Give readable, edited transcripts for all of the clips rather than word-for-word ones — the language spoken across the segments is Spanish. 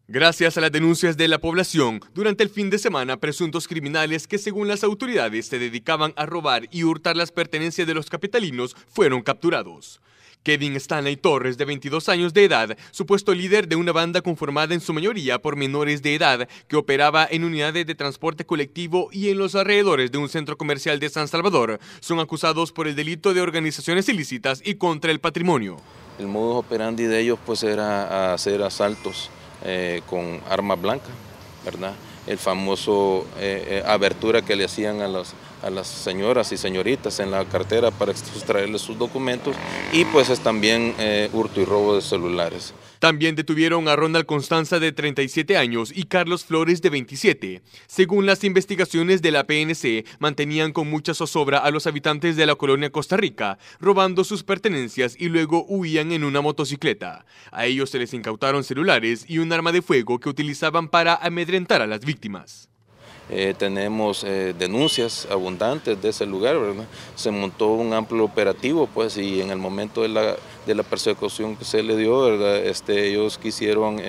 Gracias a las denuncias de la población, durante el fin de semana, presuntos criminales que según las autoridades se dedicaban a robar y hurtar las pertenencias de los capitalinos fueron capturados. Kevin Stanley Torres, de 22 años de edad, supuesto líder de una banda conformada en su mayoría por menores de edad que operaba en unidades de transporte colectivo y en los alrededores de un centro comercial de San Salvador, son acusados por el delito de organizaciones ilícitas y contra el patrimonio. El modus operandi de ellos pues era hacer asaltos con armas blancas, ¿verdad? El famoso abertura que le hacían a las señoras y señoritas en la cartera para sustraerles sus documentos y pues es también hurto y robo de celulares. También detuvieron a Ronald Constanza, de 37 años, y Carlos Flores, de 27. Según las investigaciones de la PNC, mantenían con mucha zozobra a los habitantes de la colonia Costa Rica, robando sus pertenencias y luego huían en una motocicleta. A ellos se les incautaron celulares y un arma de fuego que utilizaban para amedrentar a las víctimas. Tenemos denuncias abundantes de ese lugar, ¿verdad? Se montó un amplio operativo, pues, y en el momento de la persecución que se le dio, ¿verdad? Ellos quisieron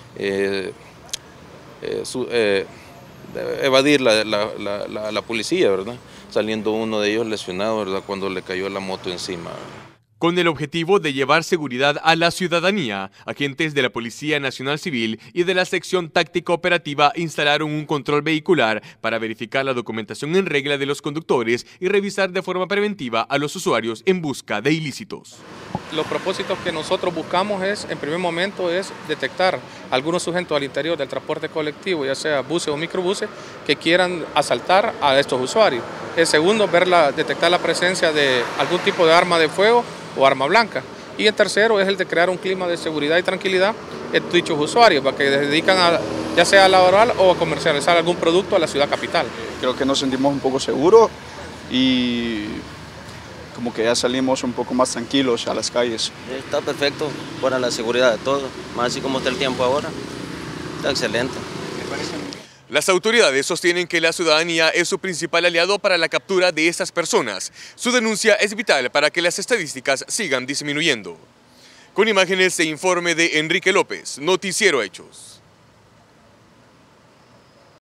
evadir la policía, ¿verdad? Saliendo uno de ellos lesionado, ¿verdad? Cuando le cayó la moto encima, ¿verdad? Con el objetivo de llevar seguridad a la ciudadanía, agentes de la Policía Nacional Civil y de la Sección Táctica Operativa instalaron un control vehicular para verificar la documentación en regla de los conductores y revisar de forma preventiva a los usuarios en busca de ilícitos. Los propósitos que nosotros buscamos en primer momento, es detectar algunos sujetos al interior del transporte colectivo, ya sea buses o microbuses, que quieran asaltar a estos usuarios. El segundo, detectar la presencia de algún tipo de arma de fuego o arma blanca. Y el tercero es el de crear un clima de seguridad y tranquilidad en dichos usuarios, para que se dedican ya sea a laborar o a comercializar algún producto a la ciudad capital. Creo que nos sentimos un poco seguros y como que ya salimos un poco más tranquilos a las calles. Está perfecto para la seguridad de todos, más así como está el tiempo ahora, está excelente. Las autoridades sostienen que la ciudadanía es su principal aliado para la captura de estas personas. Su denuncia es vital para que las estadísticas sigan disminuyendo. Con imágenes e informe de Enrique López, Noticiero Hechos.